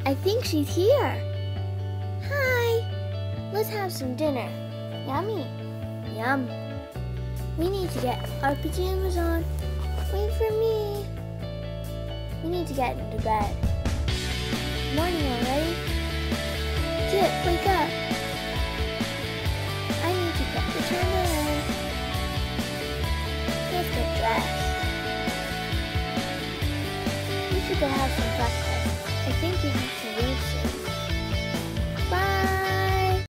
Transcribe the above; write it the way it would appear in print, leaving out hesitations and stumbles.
I think she's here. Hi. Let's have some dinner. Yummy. Yum. We need to get our pajamas on. Wait for me. We need to get into bed. Morning already. Kit, wake up. I need to get the pajamas. Let's get dressed. We should go have some breakfast. I think you have to